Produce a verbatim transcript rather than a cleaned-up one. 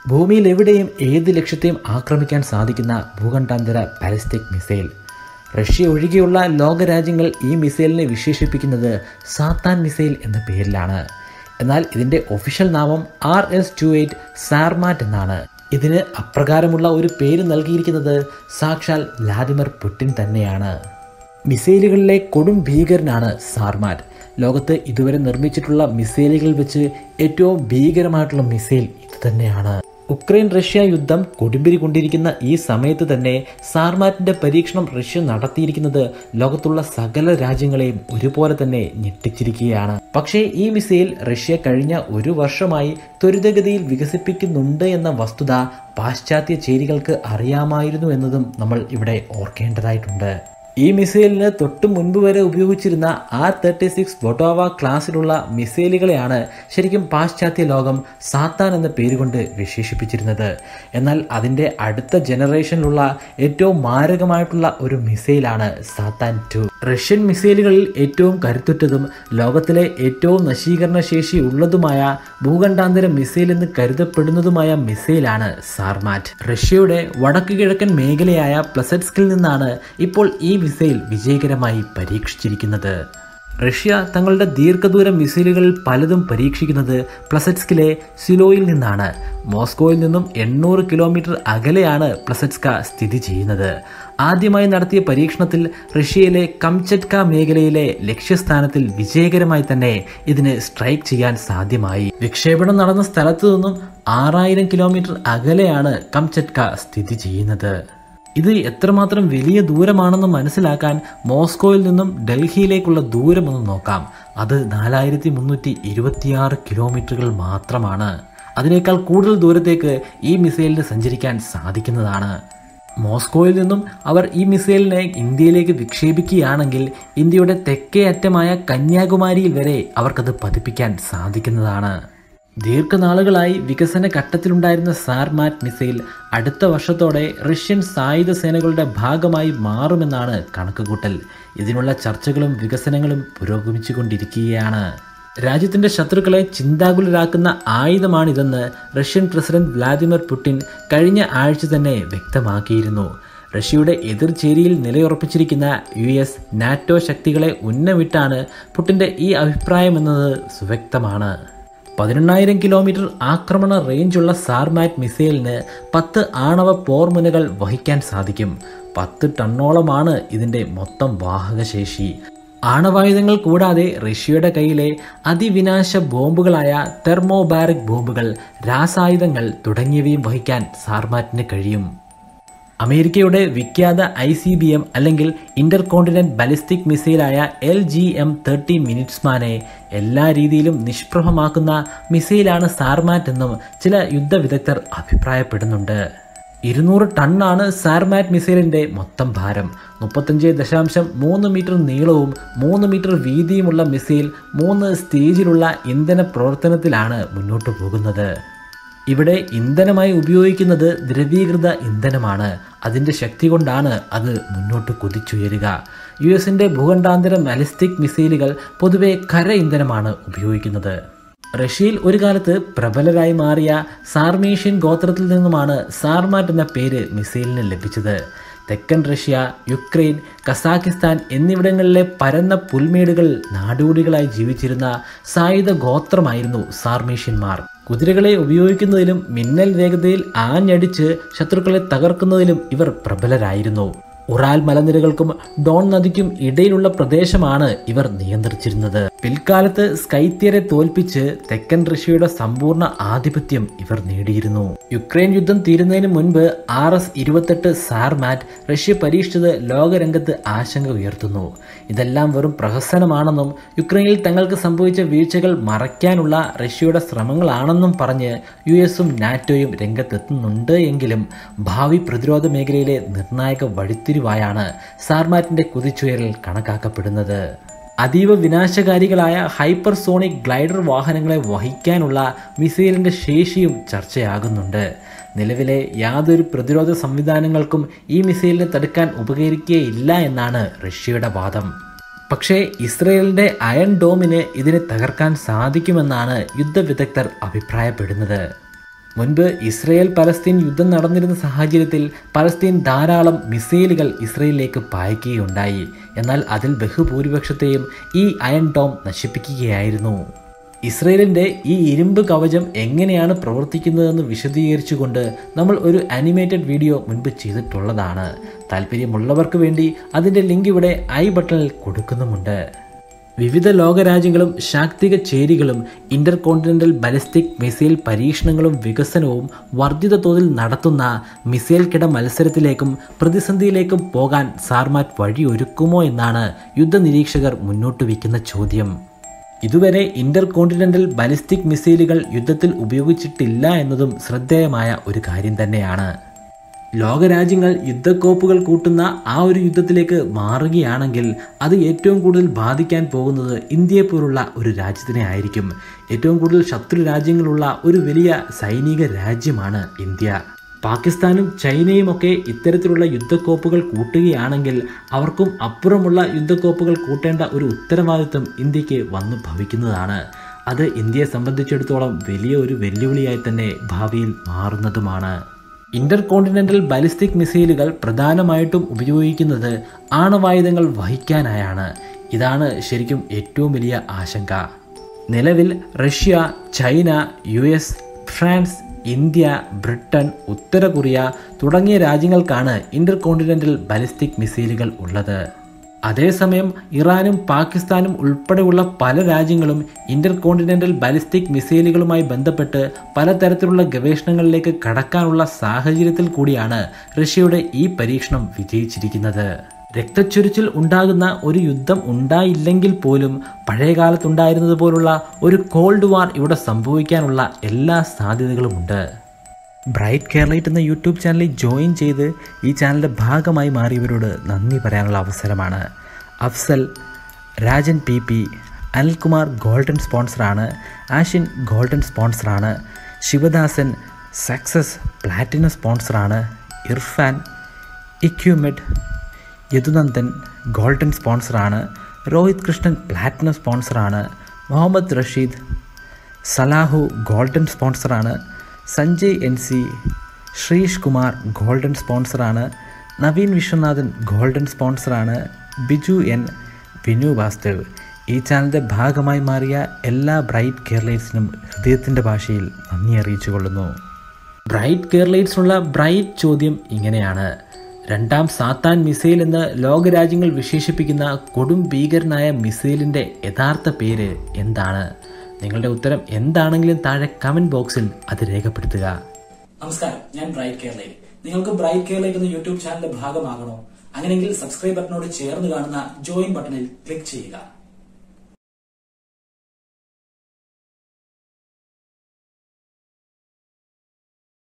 ഭൂമിയിൽ എവിടെയും ഏത് ലക്ഷ്യത്തെയും ആക്രമിക്കാൻ സാധിക്കുന്ന ഭൂഖണ്ഡാന്തര ബാലിസ്റ്റിക് മിസൈൽ. റഷ്യ ഒഴികെയുള്ള ലോകരാജ്യങ്ങൾ ഈ മിസൈലിനെ വിശേഷിപ്പിക്കുന്നത് സാത്താൻ മിസൈൽ എന്ന പേരിലാണ്. എന്നാൽ ഇതിൻ്റെ ഒഫീഷ്യൽ നാമം R S two eight Sarmat എന്നാണ്. ഇതിന് അപ്രകാരമുള്ള ഒരു പേര് നൽകിയിരിക്കുന്നത് സാക്ഷാൽ വ്ലാദിമിർ പുടിൻ തന്നെയാണ്. മിസൈലുകളിലെ കൊടും ഭീകരനാണ് സാർമാറ്റ്. ലോകത്ത് ഇതുവരെ നിർമ്മിച്ചിട്ടുള്ള മിസൈലുകൾ വെച്ച് ഏറ്റവും ഭീകരമായിട്ടുള്ള മിസൈൽ ഇത് തന്നെയാണ്. ഉക്രൈൻ റഷ്യ യുദ്ധം കൊടുമ്പിരി കൊണ്ടിരിക്കുന്ന ഈ സമയത്ത് തന്നെ സാർമാറ്റിന്റെ പരീക്ഷണം റഷ്യ നടത്തിയിരിക്കുന്നത് ലോകത്തുള്ള സകല രാജ്യങ്ങളെയും ഒരുപോലെ തന്നെ ഞെട്ടിച്ചിരിക്കുകയാണ്. പക്ഷേ ഈ മിസൈൽ റഷ്യ കഴിഞ്ഞ ഒരു വർഷമായി ത്വരിതഗതിയിൽ വികസിപ്പിക്കുന്നുണ്ട് എന്ന വസ്തുത പാശ്ചാത്യ ചേരികൾക്ക് അറിയാമായിരുന്നു എന്നതും നമ്മൾ ഇവിടെ ഓർക്കേണ്ടതായിട്ടുണ്ട്. ഈ മിസൈലിന് തൊട്ടു മുൻപ് വരെ ഉപയോഗിച്ചിരുന്ന ആർ തേർട്ടി സിക്സ് വൊട്ടോവ ക്ലാസ്സിലുള്ള മിസൈലുകളെയാണ് ശരിക്കും പാശ്ചാത്യ ലോകം സാത്താൻ എന്ന പേരുകൊണ്ട് വിശേഷിപ്പിച്ചിരുന്നത്. എന്നാൽ അതിൻ്റെ അടുത്ത ജനറേഷനിലുള്ള ഏറ്റവും മാരകമായിട്ടുള്ള ഒരു മിസൈലാണ് സാത്താൻ ടു. റഷ്യൻ മിസൈലുകളിൽ ഏറ്റവും കരുത്തുറ്റതും ലോകത്തിലെ ഏറ്റവും നശീകരണ ശേഷി ഉള്ളതുമായ ഭൂഖണ്ഡാന്തര മിസൈൽ എന്ന് കരുതപ്പെടുന്നതുമായ മിസൈലാണ് സാർമാറ്റ്. റഷ്യയുടെ വടക്കു കിഴക്കൻ മേഖലയായ പ്ലസറ്റ്സ്കിൽ നിന്നാണ് ഇപ്പോൾ ഈ മിസൈൽ വിജയകരമായി പരീക്ഷിച്ചിരിക്കുന്നത്. റഷ്യ തങ്ങളുടെ ദീർഘദൂര മിസൈലുകളിൽ പലതും പരീക്ഷിക്കുന്നത് പ്ലസറ്റ്സ്കിലെ സിലോയിൽ നിന്നാണ്. മോസ്കോയിൽ നിന്നും എണ്ണൂറ് കിലോമീറ്റർ അകലെയാണ് പ്ലസറ്റ്സ്ക സ്ഥിതി ചെയ്യുന്നത്. ആദ്യമായി നടത്തിയ പരീക്ഷണത്തിൽ റഷ്യയിലെ കംചറ്റ്ക മേഖലയിലെ ലക്ഷ്യസ്ഥാനത്തിൽ വിജയകരമായി തന്നെ ഇതിന് സ്ട്രൈക്ക് ചെയ്യാൻ സാധ്യമായി. വിക്ഷേപണം നടന്ന സ്ഥലത്തു നിന്നും ആറായിരം കിലോമീറ്റർ അകലെയാണ് കംചറ്റ്ക സ്ഥിതി ചെയ്യുന്നത്. ഇത് എത്രമാത്രം വലിയ ദൂരമാണെന്ന് മനസ്സിലാക്കാൻ മോസ്കോയിൽ നിന്നും ഡൽഹിയിലേക്കുള്ള ദൂരമൊന്ന് നോക്കാം. അത് നാലായിരത്തി മുന്നൂറ്റി ഇരുപത്തിയാറ് കിലോമീറ്ററുകൾ മാത്രമാണ്. അതിനേക്കാൾ കൂടുതൽ ദൂരത്തേക്ക് ഈ മിസൈലിന് സഞ്ചരിക്കാൻ സാധിക്കുന്നതാണ്. മോസ്കോയിൽ നിന്നും അവർ ഈ മിസൈലിനെ ഇന്ത്യയിലേക്ക് വിക്ഷേപിക്കുകയാണെങ്കിൽ ഇന്ത്യയുടെ തെക്കേ അറ്റമായ കന്യാകുമാരിയിൽ വരെ അവർക്കത് പതിപ്പിക്കാൻ സാധിക്കുന്നതാണ്. ദീർഘനാളുകളായി വികസന ഘട്ടത്തിലുണ്ടായിരുന്ന സാർമാറ്റ് മിസൈൽ അടുത്ത വർഷത്തോടെ റഷ്യൻ സായുധ സേനകളുടെ ഭാഗമായി മാറുമെന്നാണ് കണക്കുകൂട്ടൽ. ഇതിനുള്ള ചർച്ചകളും വികസനങ്ങളും പുരോഗമിച്ചുകൊണ്ടിരിക്കുകയാണ്. രാജ്യത്തിന്റെ ശത്രുക്കളെ ചിന്താകുലരാക്കുന്ന ആയുധമാണിതെന്ന് റഷ്യൻ പ്രസിഡന്റ് വ്ലാദിമിർ പുടിൻ കഴിഞ്ഞ ആഴ്ച തന്നെ വ്യക്തമാക്കിയിരുന്നു. റഷ്യയുടെ എതിർചേരിയിൽ നിലയുറപ്പിച്ചിരിക്കുന്ന യു എസ് നാറ്റോ ശക്തികളെ ഉന്നമിട്ടാണ് പുടിന്റെ ഈ അഭിപ്രായമെന്നത് സുവ്യക്തമാണ്. പതിനെണ്ണായിരം കിലോമീറ്റർ ആക്രമണ റേഞ്ചുള്ള സാർമാറ്റ് മിസൈലിന് പത്ത് ആണവ പോർമുനകൾ വഹിക്കാൻ സാധിക്കും. പത്ത് ടണ്ണോളമാണ് ഇതിൻ്റെ മൊത്തം വാഹകശേഷി. ആണവായുധങ്ങൾ കൂടാതെ റഷ്യയുടെ കയ്യിലെ അതിവിനാശ ബോംബുകളായ തെർമോബാരിക് ബോംബുകൾ, രാസായുധങ്ങൾ തുടങ്ങിയവയും വഹിക്കാൻ സാർമാറ്റിന് കഴിയും. അമേരിക്കയുടെ വിഖ്യാത ഐ സി ബി എം അല്ലെങ്കിൽ ഇന്റർ കോണ്ടിനെന്റ് ബാലിസ്റ്റിക് മിസൈലായ എൽ ജി എം തേർട്ടി മിനിറ്റ്സ്മാനെ എല്ലാ രീതിയിലും നിഷ്പ്രഭമാക്കുന്ന മിസൈലാണ് സാർമാറ്റ് എന്നും ചില യുദ്ധവിദഗ്ധർ അഭിപ്രായപ്പെടുന്നുണ്ട്. ഇരുന്നൂറ് ടണ്ണാണ് സാർമാറ്റ് മിസൈലിന്റെ മൊത്തം ഭാരം. മുപ്പത്തഞ്ച് ദശാംശം മൂന്ന് മീറ്റർ നീളവും മൂന്ന് മീറ്റർ വീതിയുമുള്ള മിസൈൽ മൂന്ന് സ്റ്റേജിലുള്ള ഇന്ധന പ്രവർത്തനത്തിലാണ് മുന്നോട്ടു പോകുന്നത്. ഇവിടെ ഇന്ധനമായി ഉപയോഗിക്കുന്നത് ദ്രവീകൃത ഇന്ധനമാണ്. അതിൻ്റെ ശക്തി കൊണ്ടാണ് അത് മുന്നോട്ട് കുതിച്ചുയരുക. യു എസിൻ്റെ ഭൂഖണ്ഡാന്തര ബാലിസ്റ്റിക് മിസൈലുകൾ പൊതുവെ കര ഇന്ധനമാണ് ഉപയോഗിക്കുന്നത്. റഷ്യയിൽ ഒരു കാലത്ത് പ്രബലരായി മാറിയ സാർമേഷ്യൻ ഗോത്രത്തിൽ നിന്നുമാണ് സാർമാറ്റ് എന്ന പേര് മിസൈലിന് ലഭിച്ചത്. തെക്കൻ റഷ്യ, യുക്രൈൻ, കസാഖിസ്ഥാൻ എന്നിവിടങ്ങളിലെ പരന്ന പുൽമേടുകൾ നാടോടികളായി ജീവിച്ചിരുന്ന സായുധ ഗോത്രമായിരുന്നു സാർമേഷ്യന്മാർ. കുതിരകളെ ഉപയോഗിക്കുന്നതിലും മിന്നൽ വേഗതയിൽ ആഞ്ഞടിച്ച് ശത്രുക്കളെ തകർക്കുന്നതിലും ഇവർ പ്രബലരായിരുന്നു. ഉറാൽ മലനിരകൾക്കും ഡോൺ നദിക്കും ഇടയിലുള്ള പ്രദേശമാണ് ഇവർ നിയന്ത്രിച്ചിരുന്നത്. പിൽക്കാലത്ത് സ്കൈത്യരെ തോൽപ്പിച്ച് തെക്കൻ റഷ്യയുടെ സമ്പൂർണ്ണ ആധിപത്യം ഇവർ നേടിയിരുന്നു. യുക്രൈൻ യുദ്ധം തീരുന്നതിന് മുൻപ് ആർ എസ് ഇരുപത്തെട്ട് സാർമാറ്റ് റഷ്യ പരീക്ഷിച്ചത് ലോകരംഗത്ത് ആശങ്ക ഉയർത്തുന്നു. ഇതെല്ലാം വെറും പ്രഹസനമാണെന്നും യുക്രൈനിൽ തങ്ങൾക്ക് സംഭവിച്ച വീഴ്ചകൾ മറയ്ക്കാനുള്ള റഷ്യയുടെ ശ്രമങ്ങളാണെന്നും പറഞ്ഞ് യു എസും നാറ്റോയും രംഗത്തെത്തുന്നുണ്ട്. എങ്കിലും ഭാവി പ്രതിരോധ മേഖലയിലെ നിർണായക വഴിത്തിരിവായാണ് സാർമാറ്റിന്റെ കുതിച്ചുയരൽ കണക്കാക്കപ്പെടുന്നത്. അതീവ വിനാശകാരികളായ ഹൈപ്പർസോണിക് ഗ്ലൈഡർ വാഹനങ്ങളെ വഹിക്കാനുള്ള മിസൈലിന്റെ ശേഷിയും ചർച്ചയാകുന്നുണ്ട്. നിലവിലെ യാതൊരു പ്രതിരോധ സംവിധാനങ്ങൾക്കും ഈ മിസൈലിനെ തടുക്കാൻ ഉപകരിക്കുകയില്ല എന്നാണ് റഷ്യയുടെ വാദം. പക്ഷേ ഇസ്രയേലിന്റെ അയൺ ഡോമിന് ഇതിനെ തകർക്കാൻ സാധിക്കുമെന്നാണ് യുദ്ധവിദഗ്ധർ അഭിപ്രായപ്പെടുന്നത്. മുൻപ് ഇസ്രയേൽ പലസ്തീൻ യുദ്ധം നടന്നിരുന്ന സാഹചര്യത്തിൽ പലസ്തീൻ ധാരാളം മിസൈലുകൾ ഇസ്രയേലിലേക്ക് പായിക്കുകയുണ്ടായി. എന്നാൽ അതിൽ ബഹുഭൂരിപക്ഷത്തെയും ഈ അയൺ ഡോം നശിപ്പിക്കുകയായിരുന്നു. ഇസ്രയേലിൻ്റെ ഈ ഇരുമ്പ് കവചം എങ്ങനെയാണ് പ്രവർത്തിക്കുന്നതെന്ന് വിശദീകരിച്ചുകൊണ്ട് നമ്മൾ ഒരു ആനിമേറ്റഡ് വീഡിയോ മുൻപ് ചെയ്തിട്ടുള്ളതാണ്. താല്പര്യമുള്ളവർക്ക് വേണ്ടി അതിൻ്റെ ലിങ്ക് ഇവിടെ ഐ ബട്ടണിൽ കൊടുക്കുന്നുമുണ്ട്. വിവിധ ലോകരാജ്യങ്ങളും ശാക്തിക ചേരികളും ഇന്റർ കോണ്ടിനെന്റൽ ബാലിസ്റ്റിക് മിസൈൽ പരീക്ഷണങ്ങളും വികസനവും വർദ്ധിത തോതിൽ നടത്തുന്ന മിസൈൽ കിട മത്സരത്തിലേക്കും പ്രതിസന്ധിയിലേക്കും പോകാൻ സാർമാറ്റ് വഴിയൊരുക്കുമോ എന്നാണ് യുദ്ധനിരീക്ഷകർ മുന്നോട്ട് വയ്ക്കുന്ന ചോദ്യം. ഇതുവരെ ഇന്റർ കോണ്ടിനെന്റൽ ബാലിസ്റ്റിക് മിസൈലുകൾ യുദ്ധത്തിൽ ഉപയോഗിച്ചിട്ടില്ല എന്നതും ശ്രദ്ധേയമായ ഒരു കാര്യം തന്നെയാണ്. ലോകരാജ്യങ്ങൾ യുദ്ധക്കോപ്പുകൾ കൂട്ടുന്ന ആ ഒരു യുദ്ധത്തിലേക്ക് മാറുകയാണെങ്കിൽ അത് ഏറ്റവും കൂടുതൽ ബാധിക്കാൻ പോകുന്നത് ഇന്ത്യയെ പോലുള്ള ഒരു രാജ്യത്തിനെ ആയിരിക്കും. ഏറ്റവും കൂടുതൽ ശത്രു രാജ്യങ്ങളുള്ള ഒരു വലിയ സൈനിക രാജ്യമാണ് ഇന്ത്യ. പാകിസ്ഥാനും ചൈനയും ഒക്കെ ഇത്തരത്തിലുള്ള യുദ്ധക്കോപ്പുകൾ കൂട്ടുകയാണെങ്കിൽ അവർക്കും അപ്പുറമുള്ള യുദ്ധക്കോപ്പുകൾ കൂട്ടേണ്ട ഒരു ഉത്തരവാദിത്വം ഇന്ത്യക്ക് വന്നു ഭവിക്കുന്നതാണ്. അത് ഇന്ത്യയെ സംബന്ധിച്ചിടത്തോളം വലിയ ഒരു വെല്ലുവിളിയായി തന്നെ ഭാവിയിൽ മാറുന്നതുമാണ്. ഇന്റർ കോണ്ടിനെന്റൽ ബാലിസ്റ്റിക് മിസൈലുകൾ പ്രധാനമായിട്ടും ഉപയോഗിക്കുന്നത് ആണവായുധങ്ങൾ വഹിക്കാനായാണ്. ഇതാണ് ശരിക്കും ഏറ്റവും വലിയ ആശങ്ക. നിലവിൽ Russia, China, U S, France, India, Britain, ഉത്തര കൊറിയ തുടങ്ങിയ രാജ്യങ്ങൾക്കാണ് ഇന്റർ കോണ്ടിനെന്റൽ ബാലിസ്റ്റിക് മിസൈലുകൾ ഉള്ളത്. അതേസമയം ഇറാനും പാകിസ്ഥാനും ഉൾപ്പെടെയുള്ള പല രാജ്യങ്ങളും ഇന്റർ കോണ്ടിനെന്റൽ ബാലിസ്റ്റിക് മിസൈലുകളുമായി ബന്ധപ്പെട്ട് പലതരത്തിലുള്ള ഗവേഷണങ്ങളിലേക്ക് കടക്കാനുള്ള സാഹചര്യത്തിൽ കൂടിയാണ് റഷ്യയുടെ ഈ പരീക്ഷണം വിജയിച്ചിരിക്കുന്നത്. രക്തച്ചൊരിച്ചിൽ ഉണ്ടാകുന്ന ഒരു യുദ്ധം ഉണ്ടായില്ലെങ്കിൽ പോലും പഴയകാലത്തുണ്ടായിരുന്നത് പോലുള്ള ഒരു കോൾഡ് വാർ ഇവിടെ സംഭവിക്കാനുള്ള എല്ലാ സാധ്യതകളുമുണ്ട്. ബ്രൈറ്റ് കേരളൈറ്റ് എന്ന യൂട്യൂബ് ചാനലിൽ ജോയിൻ ചെയ്ത് ഈ ചാനലിൻ്റെ ഭാഗമായി മാറിയവരോട് നന്ദി പറയാനുള്ള അവസരമാണ്. Afsal, Rajan P P, Anilkumar golden സ്പോൺസറാണ്. ആഷിൻ ഗോൾഡൻ സ്പോൺസറാണ്. ശിവദാസൻ സക്സസ് പ്ലാറ്റിനം സ്പോൺസറാണ്. ഇർഫാൻ, ഇക്യുമെഡ്, യദുനന്ദൻ ഗോൾഡൻ സ്പോൺസറാണ്. രോഹിത് കൃഷ്ണൻ പ്ലാറ്റിനം സ്പോൺസറാണ്. മുഹമ്മദ് റഷീദ്, സലാഹു ഗോൾഡൻ സ്പോൺസറാണ്. Sanjay N C, Sreesh Kumar golden സ്പോൺസറാണ്. നവീൻ വിശ്വനാഥൻ ഗോൾഡൻ സ്പോൺസറാണ്. ബിജു എൻ, വിനു വാസ്തവ്. ഈ ചാനലിൻ്റെ ഭാഗമായി മാറിയ എല്ലാ ബ്രൈറ്റ് കേരളൈറ്റ്സിനും ഹൃദയത്തിൻ്റെ ഭാഷയിൽ നന്ദി അറിയിച്ചു കൊള്ളുന്നു. ബ്രൈറ്റ് കേരളൈറ്റ്സിനുള്ള ബ്രൈറ്റ് ചോദ്യം ഇങ്ങനെയാണ്: രണ്ടാം സാത്താൻ മിസൈൽ എന്ന് ലോകരാജ്യങ്ങൾ വിശേഷിപ്പിക്കുന്ന കൊടും ഭീകരനായ മിസൈലിൻ്റെ യഥാർത്ഥ പേര് എന്താണ്? നിങ്ങളുടെ ഉത്തരം എന്താണെങ്കിലും താഴെ കമന്റ് ബോക്സിൽ അത് രേഖപ്പെടുത്തുക. നമസ്കാരം, ഞാൻ ബ്രൈറ്റ് കേരളൈറ്റ്. നിങ്ങൾക്ക് ബ്രൈറ്റ് കേരളൈറ്റ് എന്ന യൂട്യൂബ് ചാനലിന്റെ ഭാഗമാകണോ? അങ്ങനെയെങ്കിൽ സബ്സ്ക്രൈബ് ബട്ടണോട് ചേർന്ന് കാണുന്ന ജോയിൻ ബട്ടണിൽ ക്ലിക്ക് ചെയ്യുക.